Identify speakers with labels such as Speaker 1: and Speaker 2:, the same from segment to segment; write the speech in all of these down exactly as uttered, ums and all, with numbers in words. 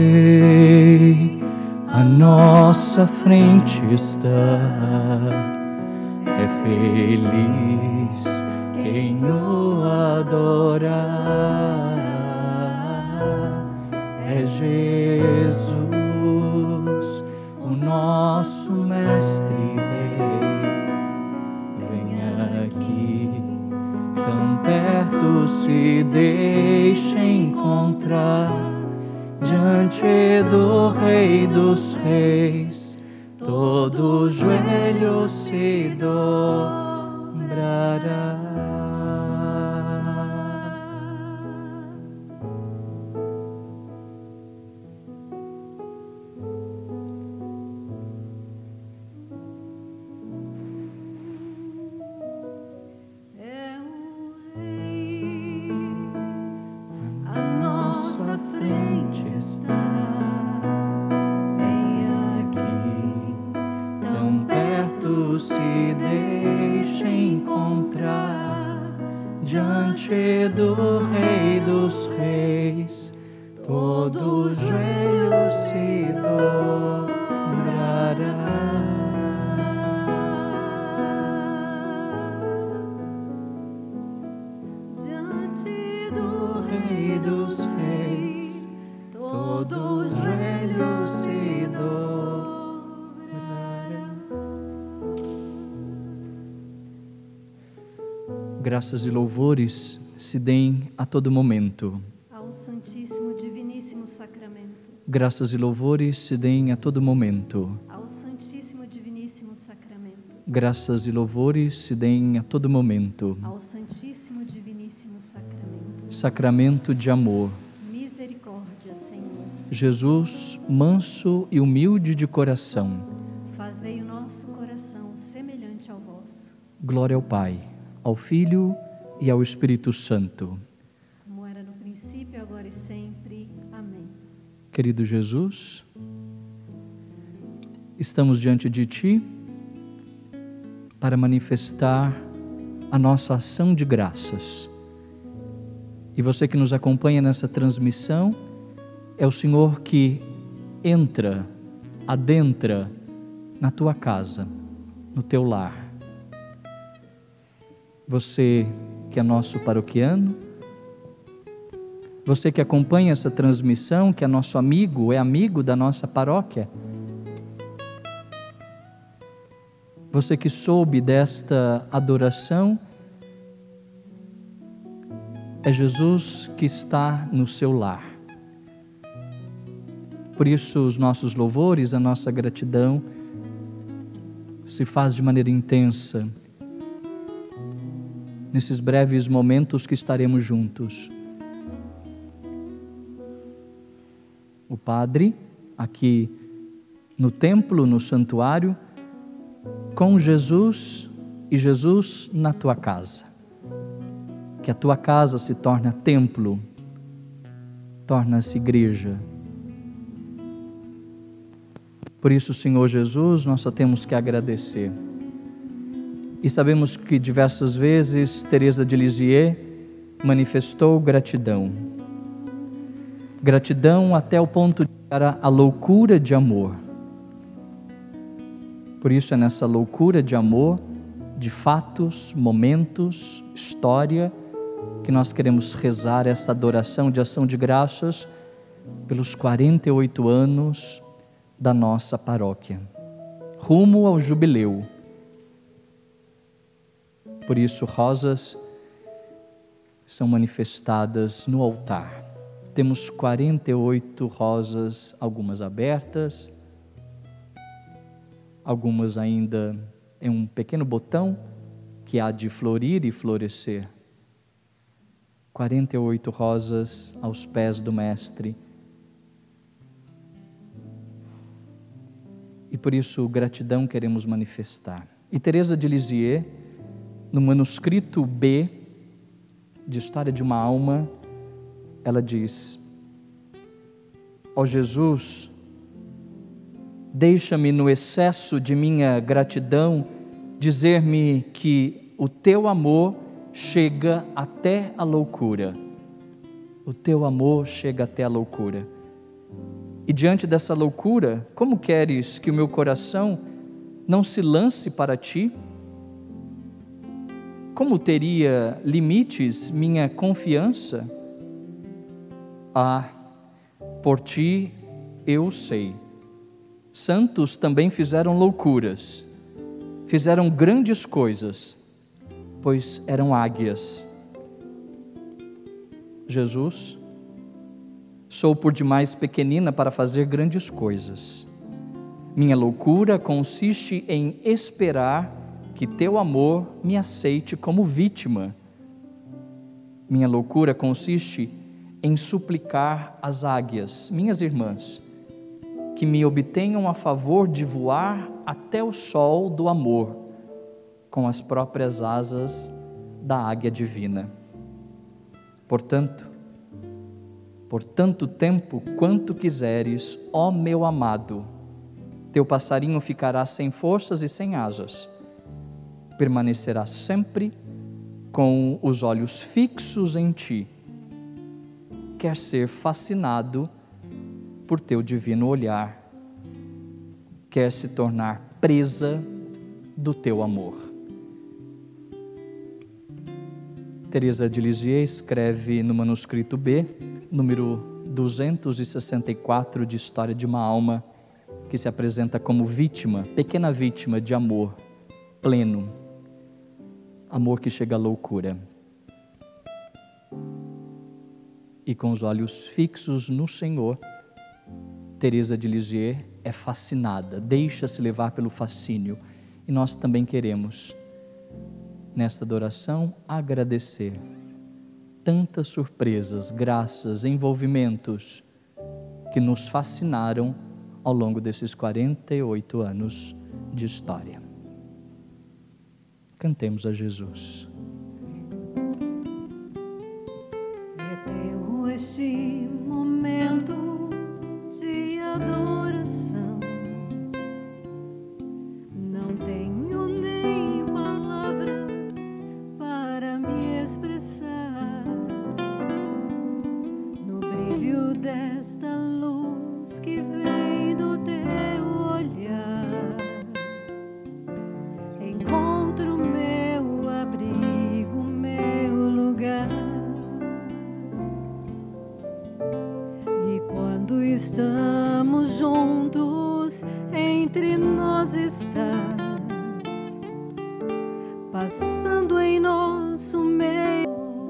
Speaker 1: Rei à nossa frente está. É feliz quem o adorar. É Jesus, o nosso Mestre Rei. Venha aqui, tão perto se deixa encontrar, diante do Rei dos Reis, todo joelho se dobrará. Se deixa encontrar diante do Rei dos Reis, todo joelho se dobrará. Diante do Rei dos Reis, todo joelho se dobrará. Graças e louvores se deem a todo momento
Speaker 2: ao Santíssimo Diviníssimo Sacramento.
Speaker 1: Graças e louvores se deem a todo momento
Speaker 2: ao Santíssimo Diviníssimo Sacramento.
Speaker 1: Graças e louvores se deem a todo momento
Speaker 2: ao Santíssimo Diviníssimo Sacramento.
Speaker 1: Sacramento de amor.
Speaker 2: Misericórdia, Senhor.
Speaker 1: Jesus, manso e humilde de coração,
Speaker 2: fazei o nosso coração semelhante ao vosso.
Speaker 1: Glória ao Pai, ao Filho e ao Espírito Santo.
Speaker 2: Como era no princípio, agora e sempre. Amém.
Speaker 1: Querido Jesus, estamos diante de Ti para manifestar a nossa ação de graças. E você que nos acompanha nessa transmissão, é o Senhor que entra, adentra na tua casa, no teu lar. Você que é nosso paroquiano, você que acompanha essa transmissão, que é nosso amigo, é amigo da nossa paróquia, você que soube desta adoração, é Jesus que está no seu lar. Por isso os nossos louvores, a nossa gratidão se faz de maneira intensa nesses breves momentos que estaremos juntos. O Padre, aqui no templo, no santuário, com Jesus e Jesus na tua casa. Que a tua casa se torne templo, torna-se igreja. Por isso, Senhor Jesus, nós só temos que agradecer. E sabemos que diversas vezes Teresa de Lisieux manifestou gratidão. Gratidão até o ponto de chegar à loucura de amor. Por isso é nessa loucura de amor, de fatos, momentos, história, que nós queremos rezar essa adoração de ação de graças pelos quarenta e oito anos da nossa paróquia, rumo ao jubileu. Por isso, rosas são manifestadas no altar. Temos quarenta e oito rosas, algumas abertas, algumas ainda em um pequeno botão que há de florir e florescer. quarenta e oito rosas aos pés do Mestre. E por isso, gratidão queremos manifestar. E Teresa de Lisieux, no manuscrito B de História de uma Alma, ela diz: ó Jesus, deixa-me no excesso de minha gratidão dizer-me que o teu amor chega até a loucura. O teu amor chega até a loucura. E diante dessa loucura, como queres que o meu coração não se lance para ti? Como teria limites minha confiança? Ah, por ti eu sei. Santos também fizeram loucuras, fizeram grandes coisas, pois eram águias. Jesus, sou por demais pequenina para fazer grandes coisas. Minha loucura consiste em esperar que teu amor me aceite como vítima. Minha loucura consiste em suplicar às águias, minhas irmãs, que me obtenham a favor de voar até o sol do amor, com as próprias asas da águia divina. Portanto, por tanto tempo quanto quiseres, ó meu amado, teu passarinho ficará sem forças e sem asas, permanecerá sempre com os olhos fixos em ti, quer ser fascinado por teu divino olhar, quer se tornar presa do teu amor. Teresa de Lisieux escreve no manuscrito B, número duzentos e sessenta e quatro de História de uma Alma, que se apresenta como vítima, pequena vítima de amor pleno, amor que chega à loucura. E com os olhos fixos no Senhor, Teresa de Lisieux é fascinada, deixa-se levar pelo fascínio. E nós também queremos, nesta adoração, agradecer tantas surpresas, graças, envolvimentos que nos fascinaram ao longo desses quarenta e oito anos de história. Cantemos a Jesus.
Speaker 2: É teu este momento de adoração. Não tenho nem palavras para me expressar. No brilho desta luz que vem do teu olhar, encontro meu abrigo, meu lugar. E quando estamos juntos, entre nós estás, passando em nosso meio.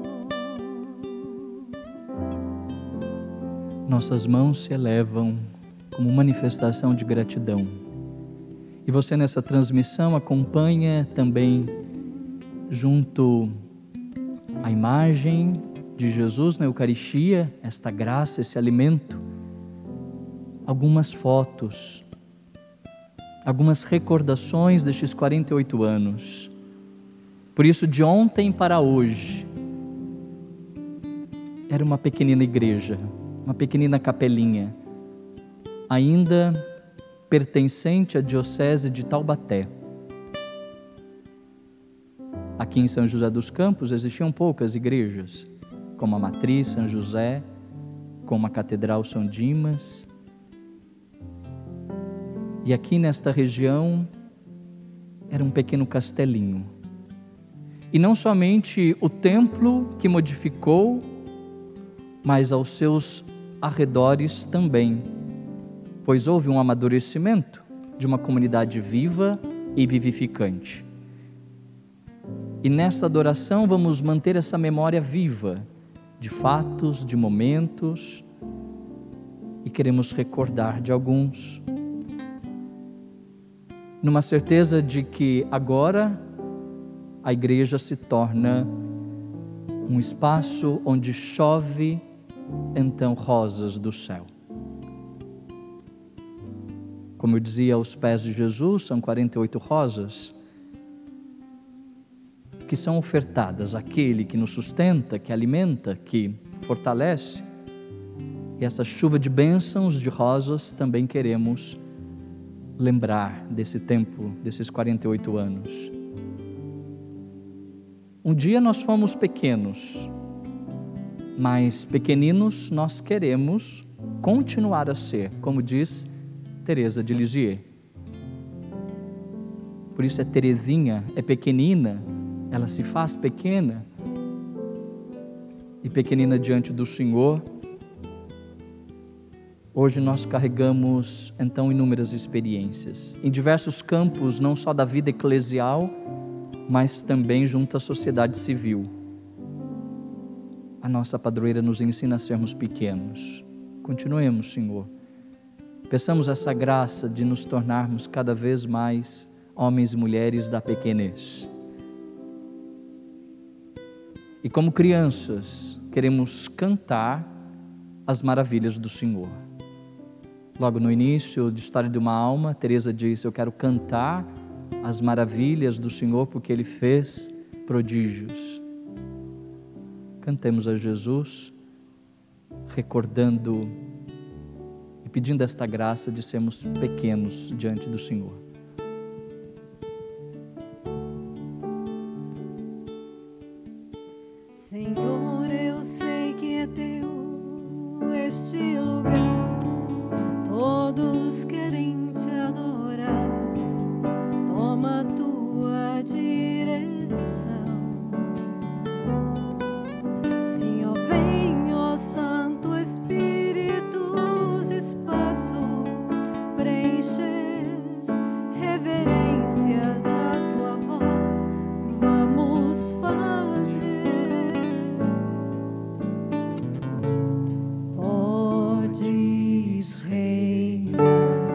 Speaker 1: Nossas mãos se elevam como manifestação de gratidão. E você nessa transmissão acompanha também, junto à imagem de Jesus na Eucaristia, esta graça, esse alimento, algumas fotos, algumas recordações destes quarenta e oito anos. Por isso, de ontem para hoje, era uma pequenina igreja, uma pequenina capelinha, ainda pertencente à diocese de Taubaté. Aqui em São José dos Campos existiam poucas igrejas, como a Matriz São José, como a Catedral São Dimas. E aqui nesta região era um pequeno castelinho. E não somente o templo que modificou, mas aos seus arredores também, pois houve um amadurecimento de uma comunidade viva e vivificante. E nesta adoração vamos manter essa memória viva de fatos, de momentos, e queremos recordar de alguns, numa certeza de que agora a igreja se torna um espaço onde chove então rosas do céu. Como eu dizia, aos pés de Jesus são quarenta e oito rosas que são ofertadas àquele que nos sustenta, que alimenta, que fortalece. E essa chuva de bênçãos de rosas também queremos lembrar desse tempo, desses quarenta e oito anos. Um dia nós fomos pequenos, mas pequeninos nós queremos continuar a ser, como diz Teresa de Lisieux. Por isso é Teresinha, é pequenina, ela se faz pequena, e pequenina diante do Senhor. Hoje nós carregamos então inúmeras experiências, em diversos campos, não só da vida eclesial, mas também junto à sociedade civil. A nossa padroeira nos ensina a sermos pequenos. Continuemos, Senhor. Peçamos essa graça de nos tornarmos cada vez mais homens e mulheres da pequenez. E como crianças, queremos cantar as maravilhas do Senhor. Logo no início de História de uma Alma, Teresa diz: eu quero cantar as maravilhas do Senhor porque Ele fez prodígios. Cantemos a Jesus, recordando e pedindo esta graça de sermos pequenos diante do Senhor.
Speaker 2: Senhor, eu sei que é teu este lugar, todos querem te adorar, toma a tua direção. Sim, ó, vem, ó Santo Espírito, os espaços preencher, reverências à tua voz, vamos fazer. Podes reinar,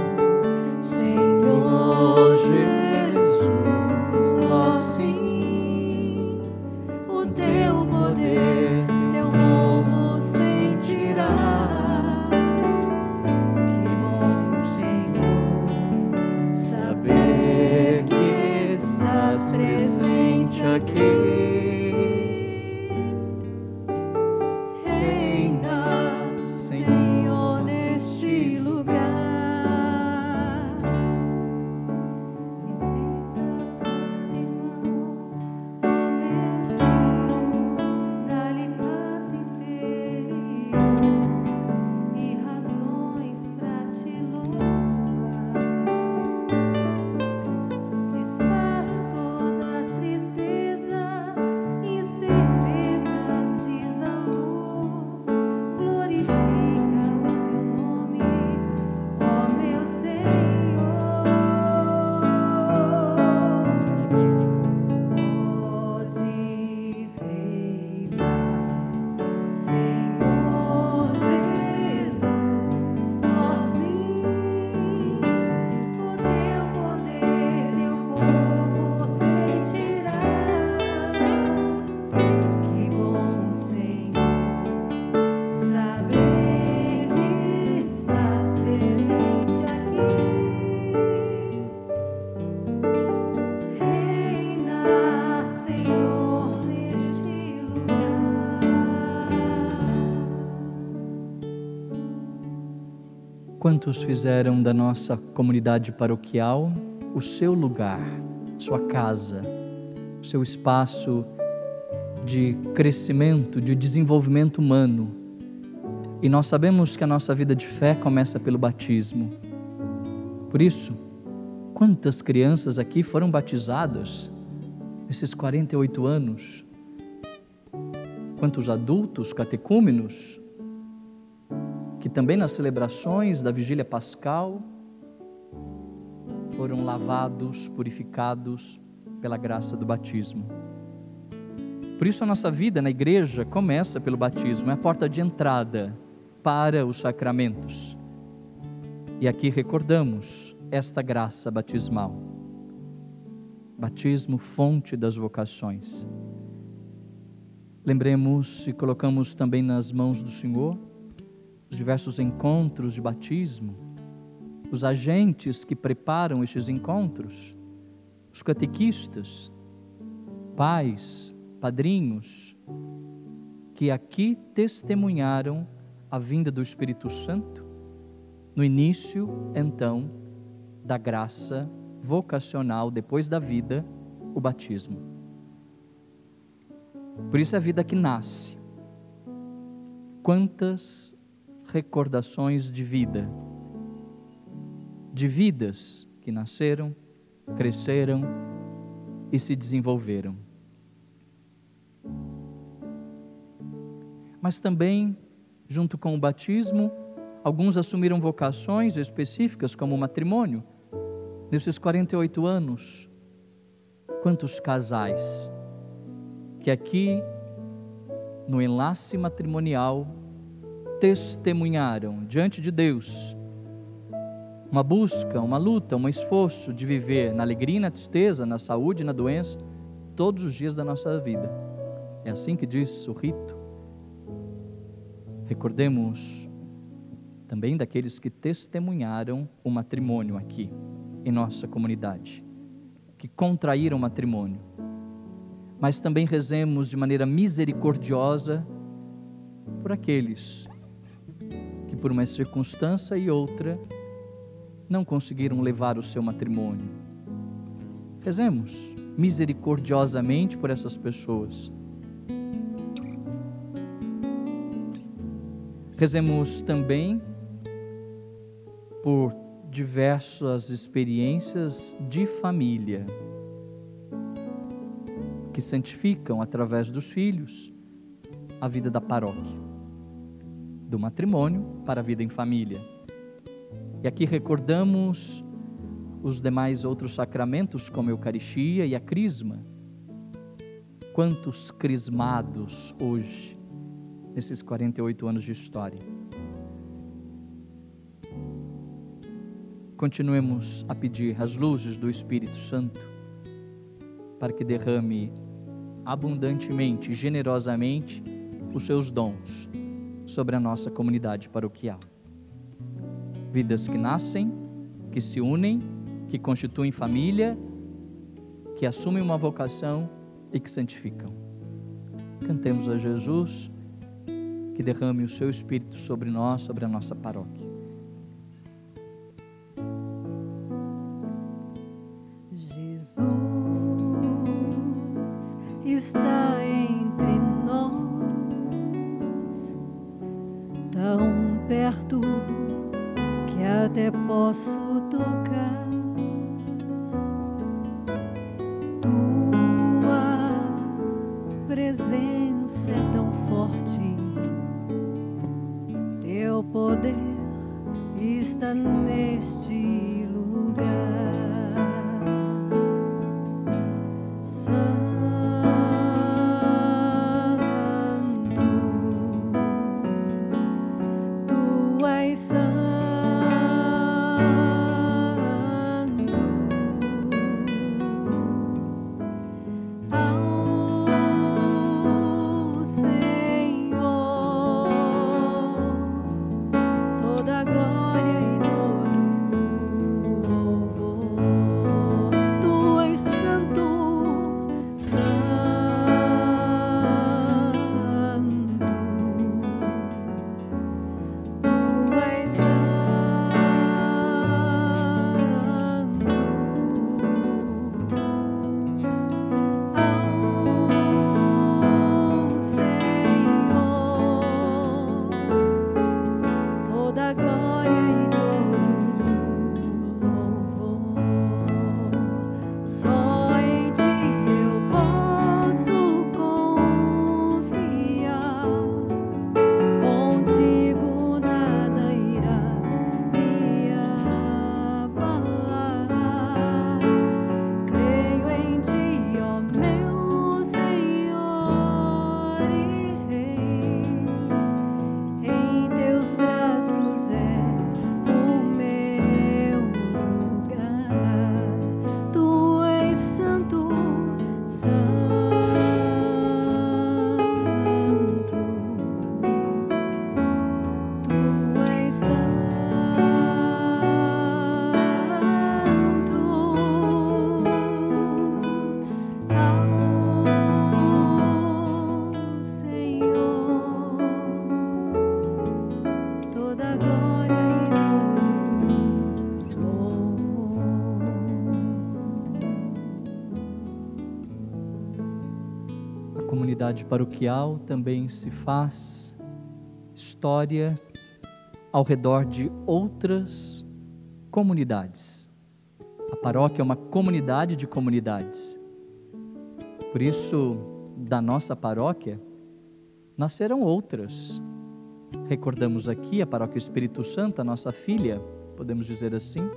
Speaker 2: Senhor Jesus, ó sim, o teu poder, teu povo sentirá. Que bom, Senhor, saber que estás presente aqui. Reina, Senhor, neste lugar. Visita cada irmão, ó meu Senhor, dá-lhe paz interior e razões pra te louvar. Desfaz todas as tristezas, incertezas, desamor, glorifica o teu nome, ó meu Senhor. Podes reinar, Senhor Jesus, ó sim, o teu poder, teu povo sentirá. Que bom, Senhor, saber que estás presente aqui. Reina, Senhor, neste lugar.
Speaker 1: Quantos fizeram da nossa comunidade paroquial o seu lugar, sua casa, seu espaço de crescimento, de desenvolvimento humano? E nós sabemos que a nossa vida de fé começa pelo batismo. Por isso, quantas crianças aqui foram batizadas nesses quarenta e oito anos? Quantos adultos catecúmenos que também nas celebrações da vigília pascal foram lavados, purificados pela graça do batismo. Por isso a nossa vida na igreja começa pelo batismo, é a porta de entrada para os sacramentos. E aqui recordamos esta graça batismal. Batismo, fonte das vocações. Lembremos e colocamos também nas mãos do Senhor os diversos encontros de batismo, os agentes que preparam estes encontros, os catequistas, pais, padrinhos, que aqui testemunharam a vinda do Espírito Santo, no início, então, da graça vocacional, depois da vida, o batismo. Por isso é a vida que nasce. Quantas recordações de vida, de vidas que nasceram, cresceram e se desenvolveram. Mas também, junto com o batismo, alguns assumiram vocações específicas, como o matrimônio. Nesses quarenta e oito anos, quantos casais que aqui, no enlace matrimonial, testemunharam diante de Deus uma busca, uma luta, um esforço de viver na alegria e na tristeza, na saúde e na doença, todos os dias da nossa vida. É assim que diz o rito. Recordemos também daqueles que testemunharam o matrimônio aqui, em nossa comunidade, que contraíram o matrimônio. Mas também rezemos de maneira misericordiosa por aqueles que por uma circunstância e outra não conseguiram levar o seu matrimônio. Rezemos misericordiosamente por essas pessoas. Rezemos também por diversas experiências de família que santificam através dos filhos a vida da paróquia, do matrimônio para a vida em família. E aqui recordamos os demais outros sacramentos, como a Eucaristia e a Crisma. Quantos crismados hoje, nesses quarenta e oito anos de história. Continuemos a pedir as luzes do Espírito Santo para que derrame abundantemente, generosamente os seus dons sobre a nossa comunidade paroquial. Vidas que nascem, que se unem, que constituem família, que assumem uma vocação e que santificam. Cantemos a Jesus, que derrame o seu Espírito sobre nós, sobre a nossa paróquia.
Speaker 2: Jesus está entre nós, tão perto que até posso tocar. Tua presença é tão forte, teu poder está neste lugar.
Speaker 1: Comunidade paroquial também se faz história ao redor de outras comunidades. A paróquia é uma comunidade de comunidades. Por isso, da nossa paróquia, nasceram outras. Recordamos aqui a Paróquia Espírito Santo, a nossa filha, podemos dizer assim.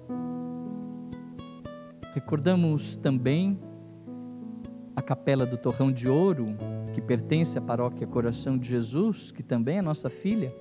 Speaker 1: Recordamos também a Capela do Torrão de Ouro, que pertence à Paróquia Coração de Jesus, que também é nossa filha.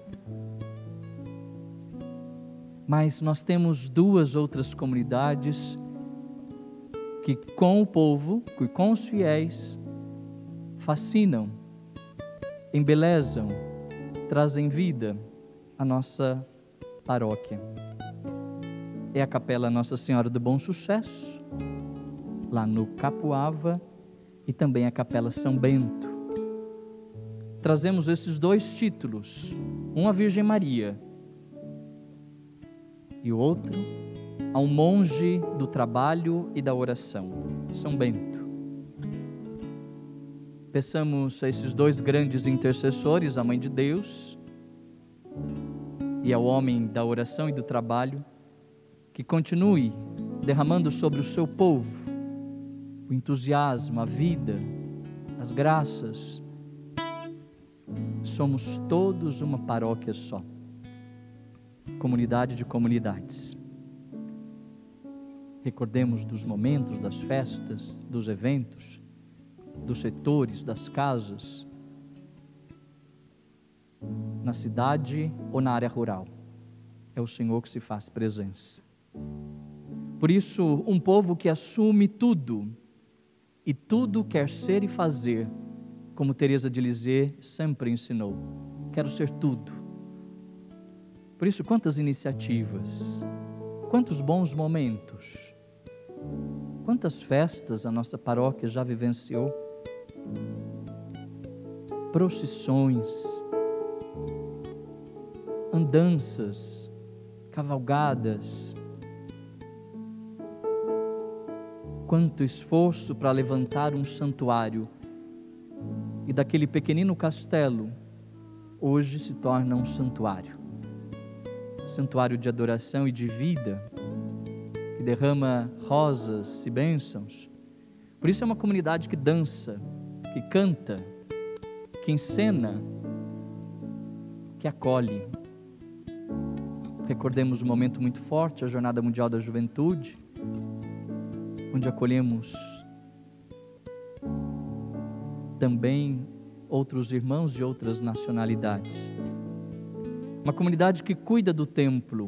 Speaker 1: Mas nós temos duas outras comunidades que com o povo, que com os fiéis, fascinam, embelezam, trazem vida à nossa paróquia. É a Capela Nossa Senhora do Bom Sucesso, lá no Capuava, e também a Capela São Bento. Trazemos esses dois títulos, um à Virgem Maria e o outro ao monge do trabalho e da oração, São Bento. Peçamos a esses dois grandes intercessores, a Mãe de Deus e ao homem da oração e do trabalho, que continue derramando sobre o seu povo o entusiasmo, a vida, as graças. Somos todos uma paróquia só, comunidade de comunidades. Recordemos dos momentos, das festas, dos eventos, dos setores, das casas, na cidade ou na área rural. É o Senhor que se faz presença. Por isso, um povo que assume tudo, e tudo quer ser e fazer, como Teresa de Lisieux sempre ensinou. Quero ser tudo. Por isso, quantas iniciativas, quantos bons momentos, quantas festas a nossa paróquia já vivenciou, procissões, andanças, cavalgadas, quanto esforço para levantar um santuário, e daquele pequenino castelo, hoje se torna um santuário, santuário de adoração e de vida, que derrama rosas e bênçãos. Por isso é uma comunidade que dança, que canta, que encena, que acolhe. Recordemos um momento muito forte, a Jornada Mundial da Juventude, onde acolhemos também outros irmãos de outras nacionalidades. Uma comunidade que cuida do templo,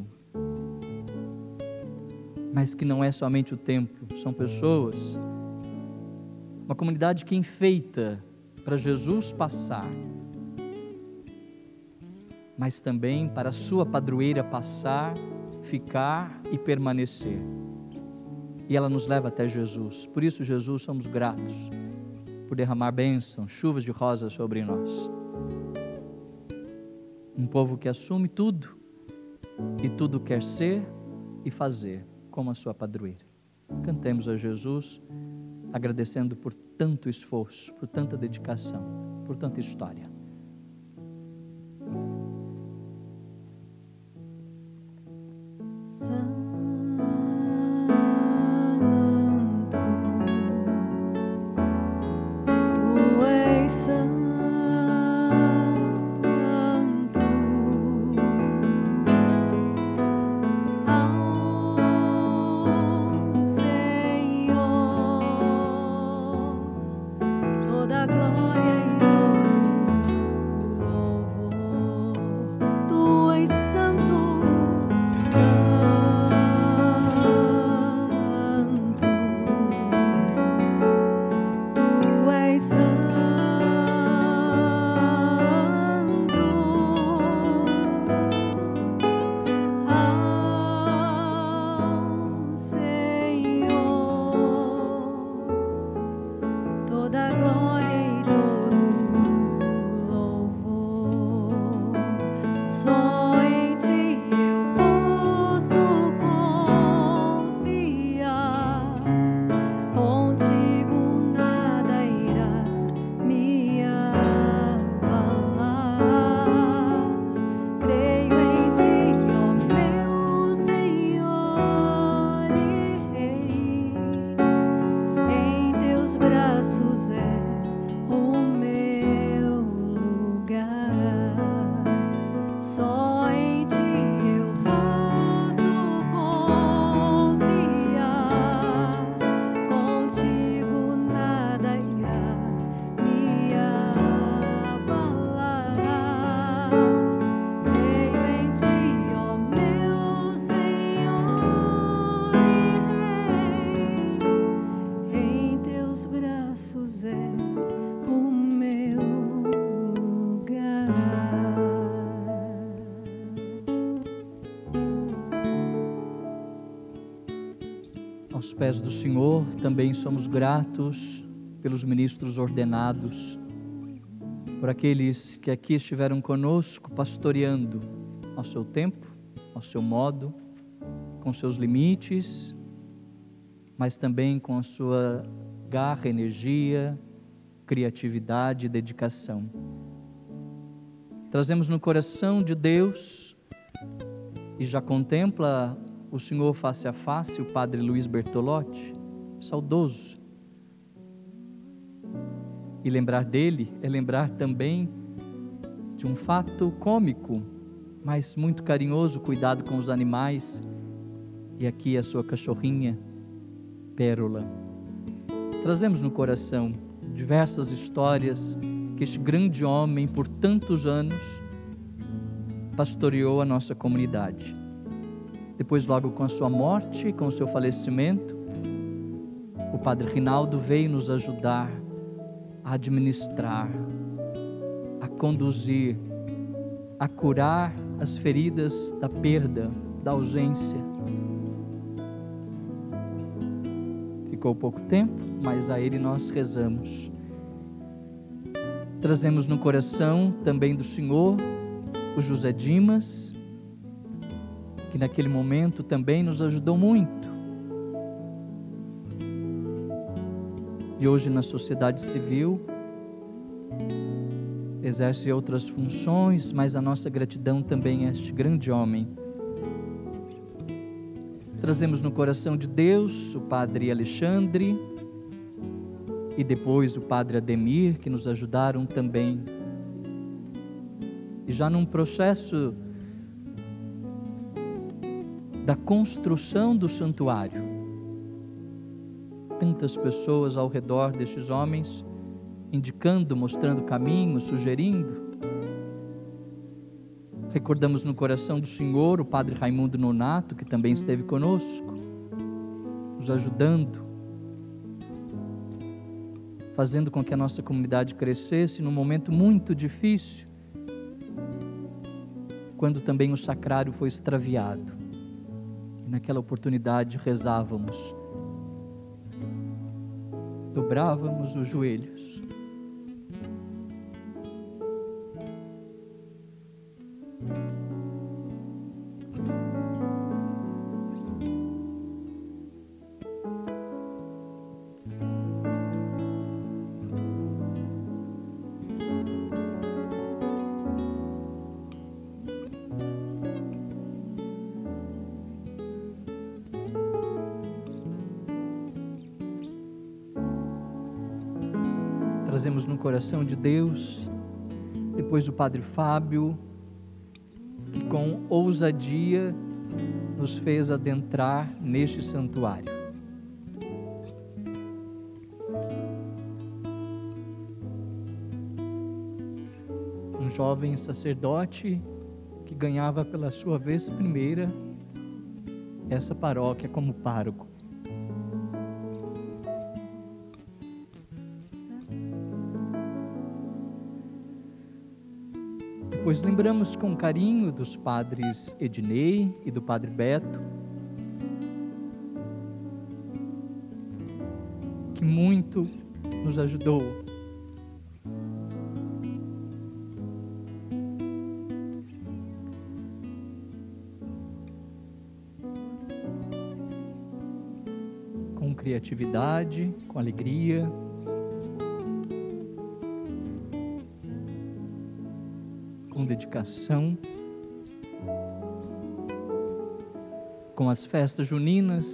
Speaker 1: mas que não é somente o templo, são pessoas. Uma comunidade que enfeita para Jesus passar, mas também para a sua padroeira passar, ficar e permanecer. E ela nos leva até Jesus. Por isso, Jesus, somos gratos por derramar bênçãos, chuvas de rosas sobre nós. Um povo que assume tudo e tudo quer ser e fazer como a sua padroeira. Cantemos a Jesus, agradecendo por tanto esforço, por tanta dedicação, por tanta história.
Speaker 2: Só em ti eu posso
Speaker 1: aos pés do Senhor. Também somos gratos pelos ministros ordenados, por aqueles que aqui estiveram conosco, pastoreando ao seu tempo, ao seu modo, com seus limites, mas também com a sua garra, energia, criatividade e dedicação. Trazemos no coração de Deus, e já contempla o Senhor face a face, o Padre Luiz Bertolotti, saudoso. E lembrar dele é lembrar também de um fato cômico, mas muito carinhoso, cuidado com os animais. E aqui a sua cachorrinha, Pérola. Trazemos no coração diversas histórias que este grande homem, por tantos anos, pastoreou a nossa comunidade. Depois, logo com a sua morte, com o seu falecimento, o Padre Rinaldo veio nos ajudar a administrar, a conduzir, a curar as feridas da perda, da ausência. Ficou pouco tempo, mas a ele nós rezamos. Trazemos no coração também do Senhor o José Dimas, que naquele momento também nos ajudou muito. E hoje na sociedade civil exerce outras funções, mas a nossa gratidão também a este grande homem. Trazemos no coração de Deus o Padre Alexandre e depois o Padre Ademir, que nos ajudaram também. E já num processo da construção do santuário, tantas pessoas ao redor destes homens, indicando, mostrando caminho, sugerindo. Recordamos no coração do Senhor o Padre Raimundo Nonato, que também esteve conosco, nos ajudando, fazendo com que a nossa comunidade crescesse num momento muito difícil, quando também o sacrário foi extraviado. E naquela oportunidade rezávamos, dobrávamos os joelhos. Trazemos no coração de Deus, depois o Padre Fábio, que com ousadia nos fez adentrar neste santuário. Um jovem sacerdote que ganhava pela sua vez primeira essa paróquia como pároco. Pois lembramos com carinho dos padres Ednei e do Padre Beto, que muito nos ajudou. Com criatividade, com alegria, com dedicação, com as festas juninas.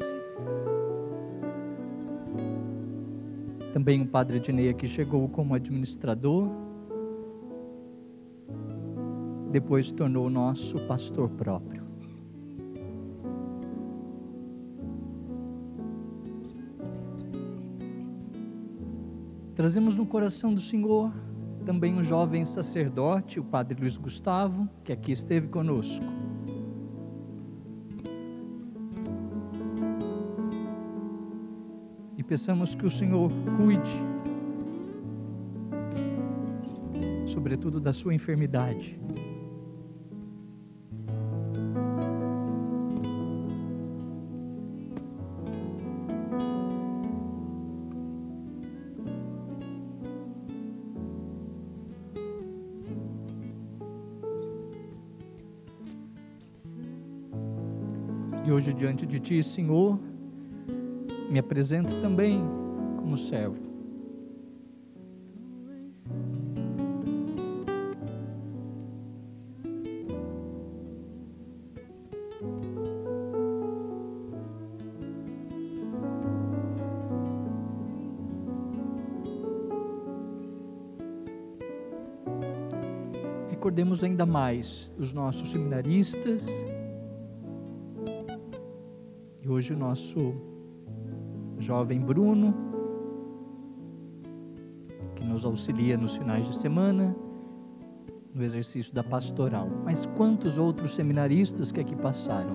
Speaker 1: Também o Padre Ednei aqui chegou como administrador, depois se tornou nosso pastor próprio. Trazemos no coração do Senhor também um jovem sacerdote, o Padre Luiz Gustavo, que aqui esteve conosco. E peçamos que o Senhor cuide, sobretudo da sua enfermidade. E hoje diante de Ti, Senhor, me apresento também como servo. Recordemos ainda mais os nossos seminaristas e hoje o nosso jovem Bruno, que nos auxilia nos finais de semana, no exercício da pastoral. Mas quantos outros seminaristas que aqui passaram?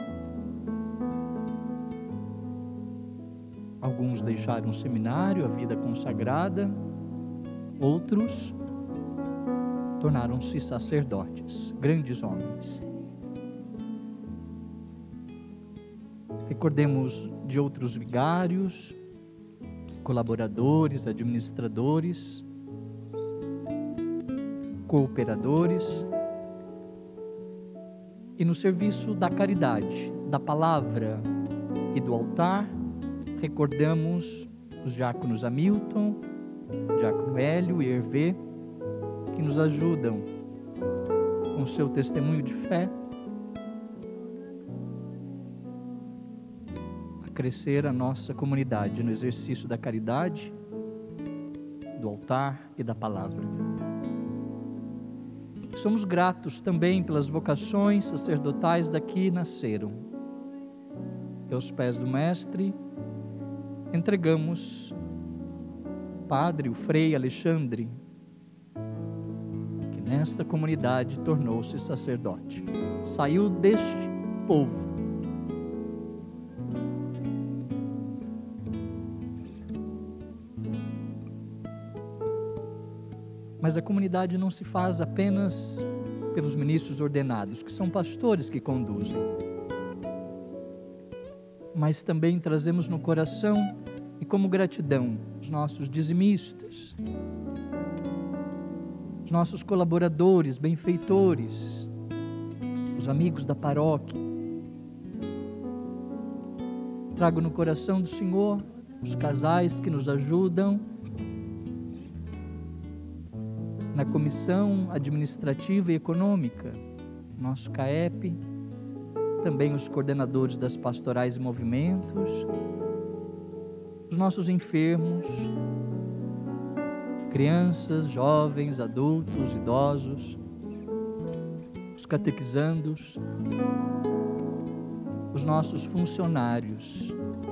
Speaker 1: Alguns deixaram o seminário, a vida consagrada, outros tornaram-se sacerdotes, grandes homens. Recordemos de outros vigários, colaboradores, administradores, cooperadores, e no serviço da caridade, da palavra e do altar, recordamos os diáconos Hamilton, diácono Hélio e Hervé, que nos ajudam com seu testemunho de fé a crescer a nossa comunidade no exercício da caridade, do altar e da palavra. Somos gratos também pelas vocações sacerdotais daqui nasceram. E aos pés do Mestre entregamos o Padre, o Frei Alexandre, nesta comunidade tornou-se sacerdote, saiu deste povo. Mas a comunidade não se faz apenas pelos ministros ordenados, que são pastores que conduzem, mas também trazemos no coração e como gratidão os nossos dizimistas, os nossos colaboradores, benfeitores, os amigos da paróquia. Trago no coração do Senhor os casais que nos ajudam na comissão administrativa e econômica, nosso C A E P, também os coordenadores das pastorais e movimentos, os nossos enfermos, crianças, jovens, adultos, idosos, os catequizandos, os nossos funcionários.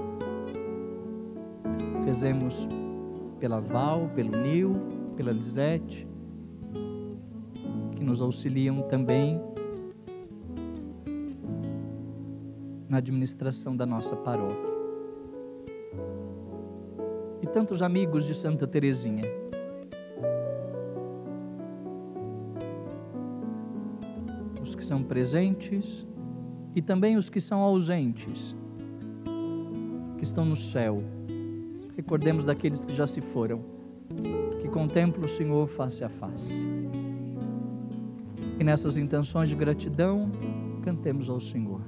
Speaker 1: Rezemos pela Val, pelo Nil, pela Lisete, que nos auxiliam também na administração da nossa paróquia. E tantos amigos de Santa Teresinha, que são presentes e também os que são ausentes, que estão no céu. Recordemos daqueles que já se foram, que contemplam o Senhor face a face. E nessas intenções de gratidão, cantemos ao Senhor.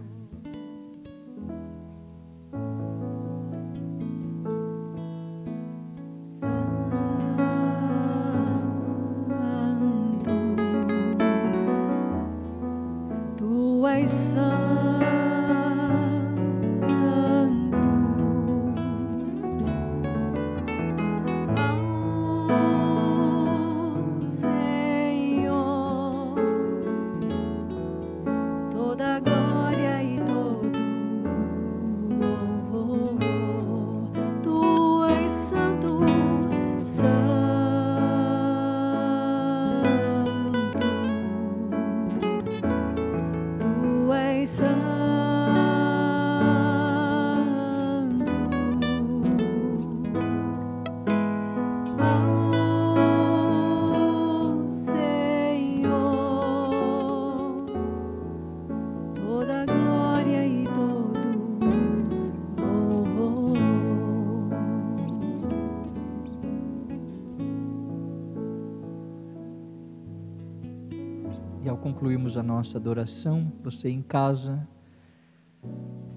Speaker 1: E ao concluirmos a nossa adoração, você em casa,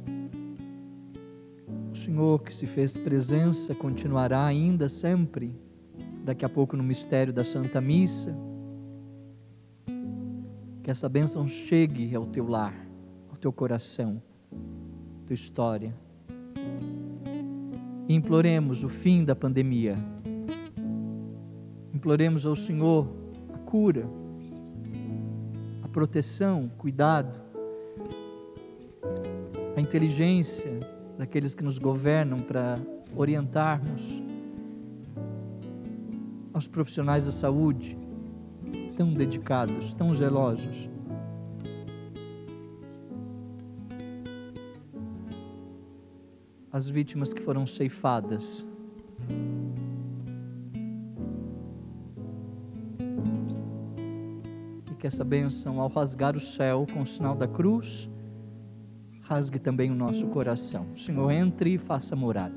Speaker 1: Senhor que se fez presença, continuará ainda sempre, daqui a pouco no mistério da Santa Missa. Que essa bênção chegue ao teu lar, ao teu coração, à tua história. E imploremos o fim da pandemia. Imploremos ao Senhor a cura, a proteção, cuidado, a inteligência daqueles que nos governam para orientarmos, aos profissionais da saúde, tão dedicados, tão zelosos. As vítimas que foram ceifadas. E que essa bênção, ao rasgar o céu com o sinal da cruz, rasgue também o nosso coração. Senhor, entre e faça morada.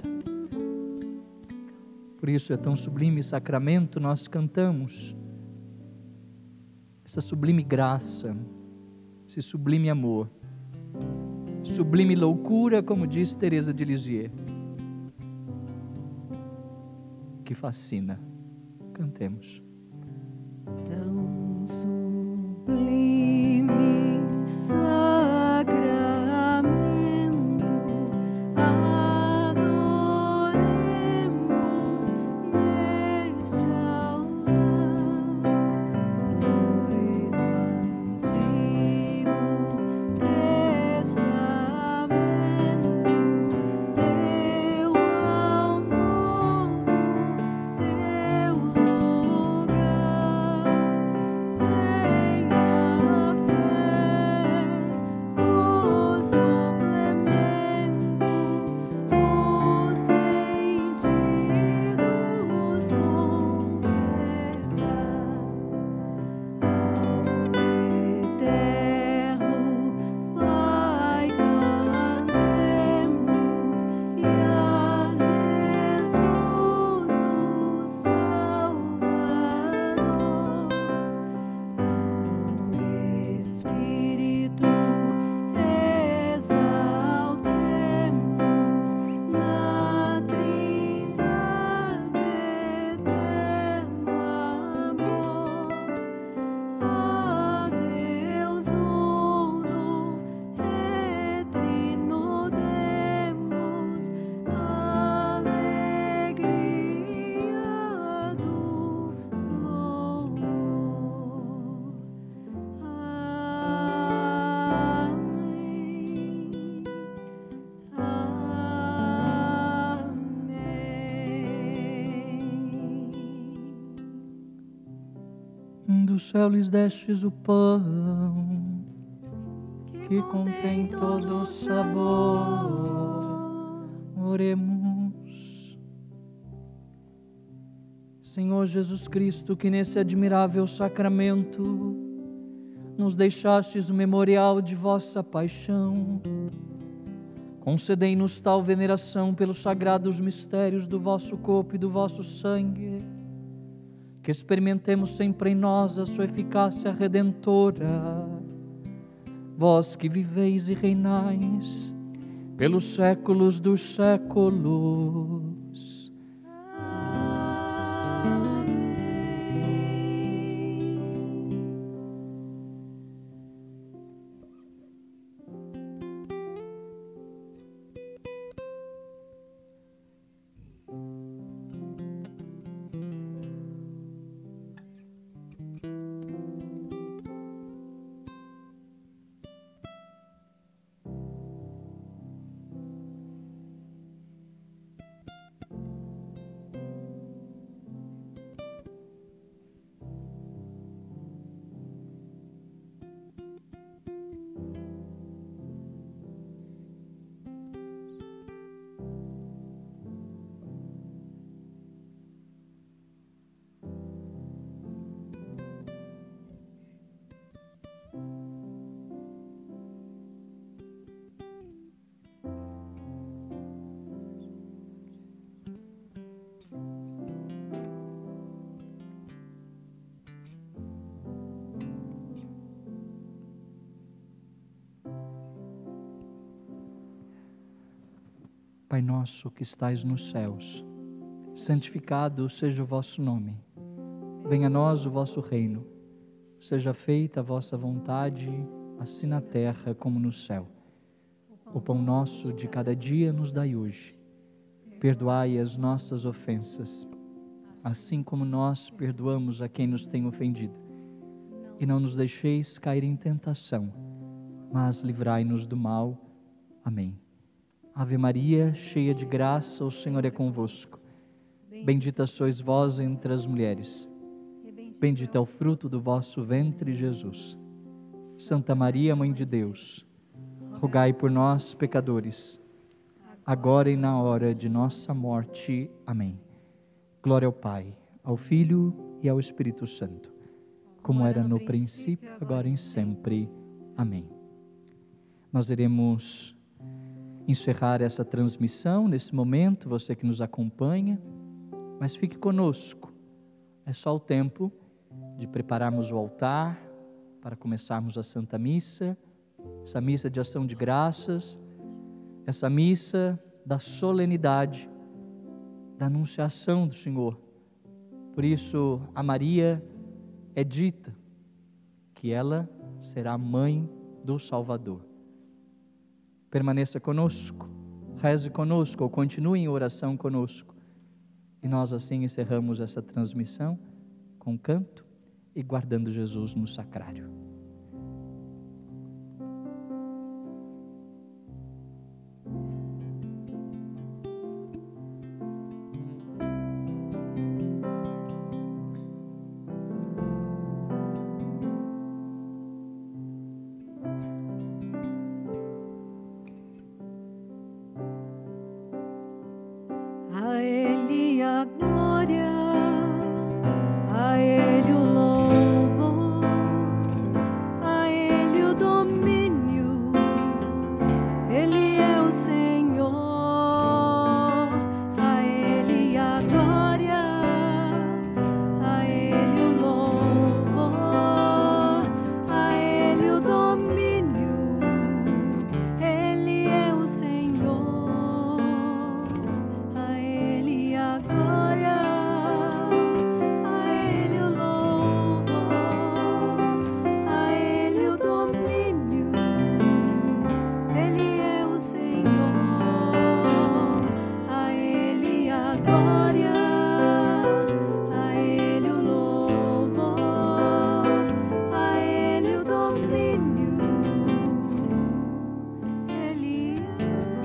Speaker 1: Por isso é tão sublime sacramento, nós cantamos essa sublime graça, esse sublime amor, sublime loucura, como diz Teresa de Lisieux, que fascina. Cantemos.
Speaker 2: Tão sublime sacramento, adoremos neste altar, pois o Antigo Testamento deu ao Novo teu lugar. Em a fé, o suplemento, os sentidos completar. Eterno Pai, cantemos, e a Jesus o Salvador. Ao Espírito exaltemos na Trindade eterno amor. A Deus uno e trino demos alegria do louvor. Amém.
Speaker 1: Do céu lhes destes o pão, que contém todo o sabor. Oremos. Senhor Jesus Cristo, que nesse admirável sacramento nos deixastes o memorial de vossa paixão, concedei-nos tal veneração pelos sagrados mistérios do vosso corpo e do vosso sangue, que experimentemos sempre em nós a sua eficácia redentora. Vós que viveis e reinais pelos séculos dos séculos. Pai nosso que estais nos céus, santificado seja o vosso nome. Venha a nós o vosso reino. Seja feita a vossa vontade, assim na terra como no céu. O pão nosso de cada dia nos dai hoje. Perdoai as nossas ofensas, assim como nós perdoamos a quem nos tem ofendido. E não nos deixeis cair em tentação, mas livrai-nos do mal. Amém. Ave Maria, cheia de graça, o Senhor é convosco. Bendita sois vós entre as mulheres. Bendito é o fruto do vosso ventre, Jesus. Santa Maria, Mãe de Deus, rogai por nós, pecadores, agora e na hora de nossa morte. Amém. Glória ao Pai, ao Filho e ao Espírito Santo, como era no princípio, agora e sempre. Amém. Nós iremos encerrar essa transmissão nesse momento, você que nos acompanha, mas fique conosco. É só o tempo de prepararmos o altar para começarmos a Santa Missa, essa missa de ação de graças, essa missa da solenidade, da anunciação do Senhor. Por isso, a Maria é dita que ela será mãe do Salvador. Permaneça conosco, reze conosco ou continue em oração conosco. E nós assim encerramos essa transmissão com canto e guardando Jesus no sacrário.
Speaker 2: A Ele a glória, a Ele o louvor, a Ele o domínio, Ele é o Senhor. A Ele a glória, a Ele o louvor, a Ele o domínio, Ele é o Senhor. A Ele a glória, a Ele o louvor, a Ele o domínio, Ele é o Senhor. A Ele a glória, a Ele o louvor, a Ele o domínio, Ele é.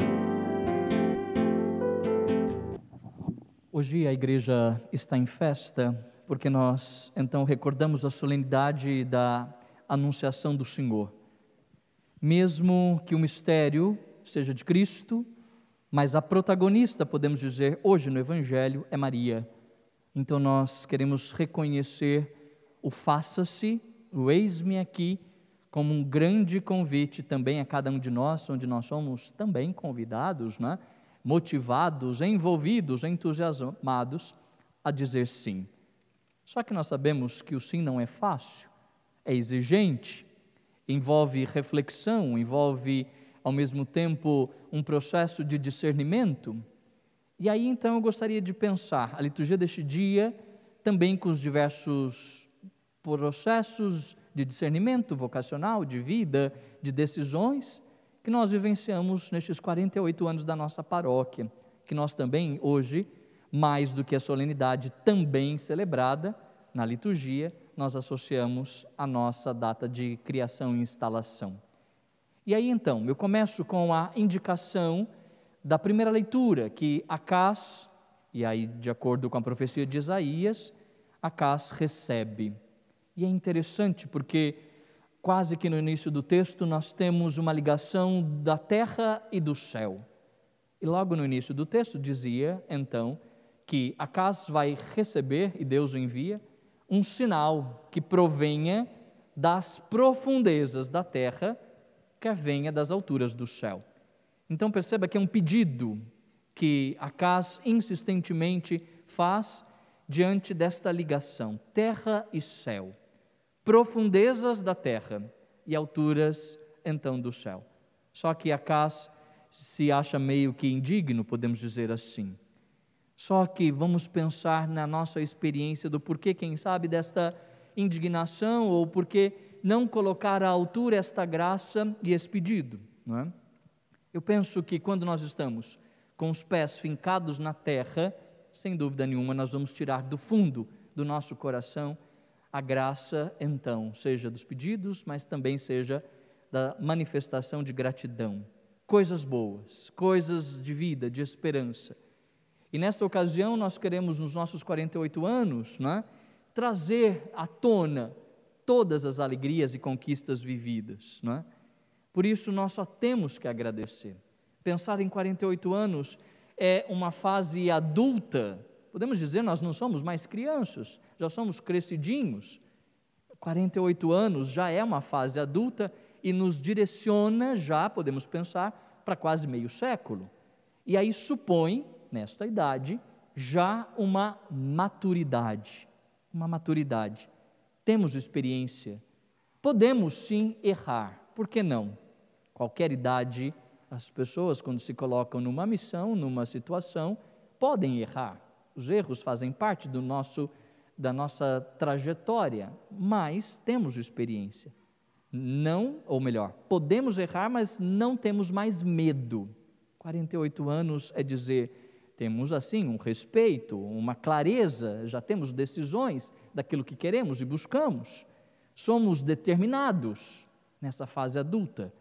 Speaker 1: Hoje a igreja está em festa, porque nós então recordamos a solenidade da anunciação do Senhor. Mesmo que o mistério seja de Cristo, mas a protagonista, podemos dizer, hoje no Evangelho é Maria. Então nós queremos reconhecer o faça-se, o eis-me aqui, como um grande convite também a cada um de nós, onde nós somos também convidados, né? Motivados, envolvidos, entusiasmados a dizer sim. Só que nós sabemos que o sim não é fácil, é exigente, envolve reflexão, envolve ao mesmo tempo um processo de discernimento. E aí então eu gostaria de pensar a liturgia deste dia também com os diversos processos de discernimento vocacional, de vida, de decisões que nós vivenciamos nestes quarenta e oito anos da nossa paróquia, que nós também hoje, mais do que a solenidade também celebrada na liturgia, nós associamos a nossa data de criação e instalação. E aí então, eu começo com a indicação da primeira leitura, que Acás, e aí de acordo com a profecia de Isaías, Acás recebe. E é interessante porque quase que no início do texto nós temos uma ligação da terra e do céu. E logo no início do texto dizia, então, que Acás vai receber, e Deus o envia, um sinal que provenha das profundezas da terra, quer venha das alturas do céu. Então perceba que é um pedido que Acás insistentemente faz diante desta ligação, terra e céu. Profundezas da terra e alturas então do céu. Só que Acás se acha meio que indigno, podemos dizer assim. Só que vamos pensar na nossa experiência do porquê, quem sabe, desta indignação, ou porquê não colocar à altura esta graça e esse pedido, não é? Eu penso que quando nós estamos com os pés fincados na terra, sem dúvida nenhuma, nós vamos tirar do fundo do nosso coração a graça, então, seja dos pedidos, mas também seja da manifestação de gratidão. Coisas boas, coisas de vida, de esperança. E nesta ocasião nós queremos, nos nossos quarenta e oito anos, né, trazer à tona todas as alegrias e conquistas vividas, né? Por isso nós só temos que agradecer. Pensar em quarenta e oito anos é uma fase adulta, podemos dizer, nós não somos mais crianças, já somos crescidinhos. quarenta e oito anos já é uma fase adulta e nos direciona já, podemos pensar, para quase meio século. E aí supõe, nesta idade, já uma maturidade, uma maturidade. Temos experiência, podemos sim errar, por que não? Qualquer idade, as pessoas quando se colocam numa missão, numa situação, podem errar. Os erros fazem parte do nosso, da nossa trajetória, mas temos experiência. Não, ou melhor, podemos errar, mas não temos mais medo. quarenta e oito anos é dizer, temos assim um respeito, uma clareza, já temos decisões daquilo que queremos e buscamos. Somos determinados nessa fase adulta,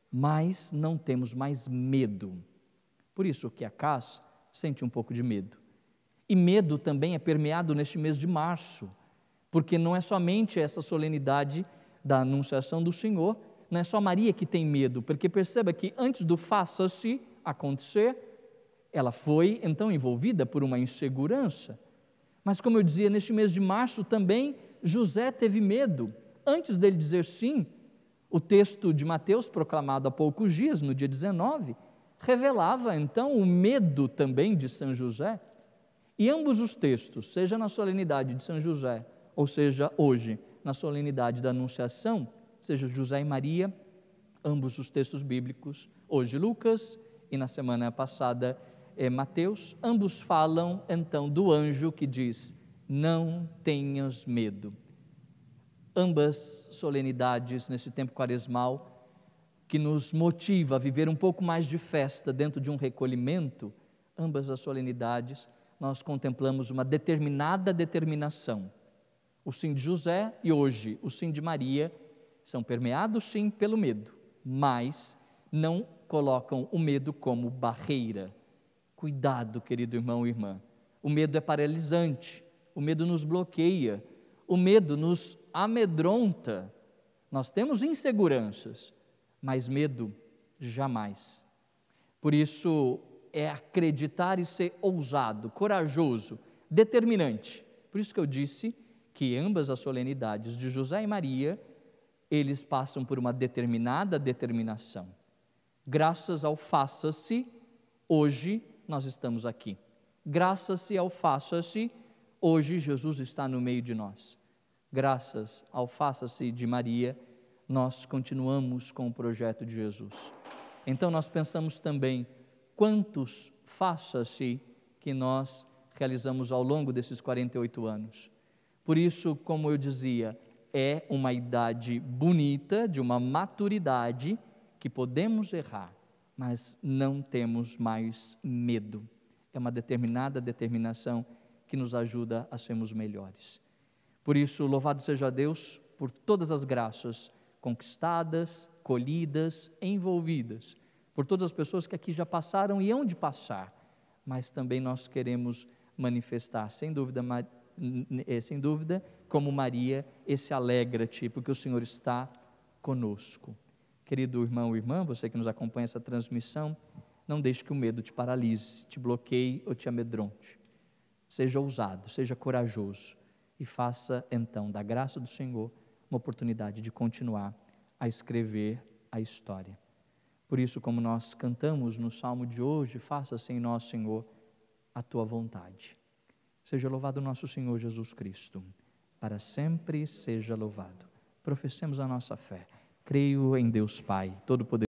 Speaker 1: mas não temos mais medo. Por isso que a Cas sente um pouco de medo. E medo também é permeado neste mês de março, porque não é somente essa solenidade da anunciação do Senhor, não é só Maria que tem medo, porque perceba que antes do faça-se acontecer, ela foi então envolvida por uma insegurança. Mas como eu dizia, neste mês de março também José teve medo. Antes dele dizer sim, o texto de Mateus, proclamado há poucos dias, no dia dezenove, revelava então o medo também de São José. E ambos os textos, seja na solenidade de São José, ou seja hoje, na solenidade da Anunciação, seja José e Maria, ambos os textos bíblicos, hoje Lucas e na semana passada é Mateus, ambos falam então do anjo que diz, não tenhas medo. Ambas solenidades nesse tempo quaresmal, que nos motiva a viver um pouco mais de festa dentro de um recolhimento, ambas as solenidades, nós contemplamos uma determinada determinação. O sim de José e hoje o sim de Maria são permeados sim pelo medo, mas não colocam o medo como barreira. Cuidado, querido irmão e irmã, o medo é paralisante, o medo nos bloqueia, o medo nos amedronta. Nós temos inseguranças, mas medo jamais. Por isso é acreditar e ser ousado, corajoso, determinante. Por isso que eu disse que ambas as solenidades de José e Maria, eles passam por uma determinada determinação. Graças ao faça-se, hoje nós estamos aqui. Graças ao faça-se, hoje Jesus está no meio de nós. Graças ao faça-se de Maria, nós continuamos com o projeto de Jesus. Então nós pensamos também quantos faça-se que nós realizamos ao longo desses quarenta e oito anos. Por isso, como eu dizia, é uma idade bonita, de uma maturidade, que podemos errar, mas não temos mais medo. É uma determinada determinação que nos ajuda a sermos melhores. Por isso, louvado seja Deus por todas as graças conquistadas, colhidas, envolvidas, por todas as pessoas que aqui já passaram e hão de passar, mas também nós queremos manifestar, sem dúvida, sem dúvida, como Maria, esse alegra-te, porque o Senhor está conosco. Querido irmão e irmã, você que nos acompanha essa transmissão, não deixe que o medo te paralise, te bloqueie ou te amedronte. Seja ousado, seja corajoso e faça então da graça do Senhor uma oportunidade de continuar a escrever a história. Por isso, como nós cantamos no salmo de hoje, faça-se em nós, Senhor, a tua vontade. Seja louvado nosso Senhor Jesus Cristo, para sempre seja louvado. Professemos a nossa fé. Creio em Deus Pai, Todo-Poderoso.